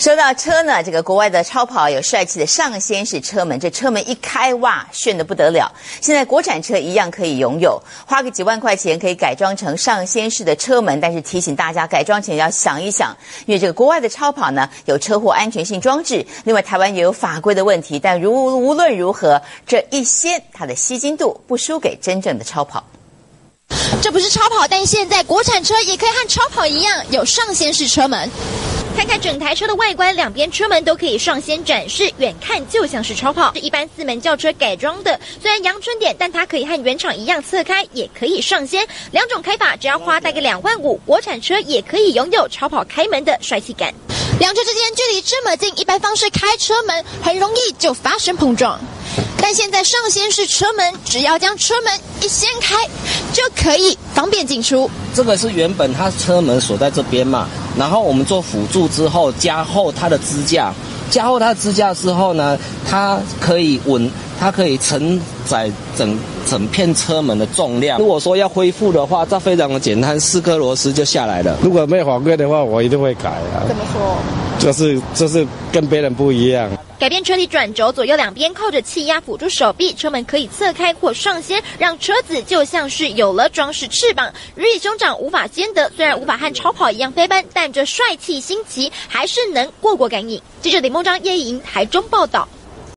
说到车呢，这个国外的超跑有帅气的上掀式车门，这车门一开，哇，炫得不得了。现在国产车一样可以拥有，花个几万块钱可以改装成上掀式的车门，但是提醒大家改装前要想一想，因为这个国外的超跑呢有车祸安全性装置，另外台湾也有法规的问题，但无论如何，这一掀它的吸睛度不输给真正的超跑。 这不是超跑，但现在国产车也可以和超跑一样有上掀式车门。看看整台车的外观，两边车门都可以上掀展示，远看就像是超跑。是一般4门轿车改装的，虽然阳春点，但它可以和原厂一样侧开，也可以上掀。两种开法，只要花大概2万5，国产车也可以拥有超跑开门的帅气感。两车之间距离这么近，一般方式开车门很容易就发生碰撞。但现在上掀式车门，只要将车门一掀开，就可以方便进出。 这个是原本它车门锁在这边嘛，然后我们做辅助之后，加厚它的支架，加厚它的支架之后呢，它可以承载整片车门的重量。如果说要恢复的话，这非常的简单，4颗螺丝就下来了。 如果没有法规的话，我一定会改啊。 怎么说？ 就是跟别人不一样。 改变车体转轴，左右两边靠着气压辅助手臂，车门可以侧开或上掀，让车子就像是有了装饰翅膀，鱼与熊掌无法兼得。虽然无法和超跑一样飞奔，但这帅气新奇还是能过过干瘾。记者李梦章、叶颖台中报道。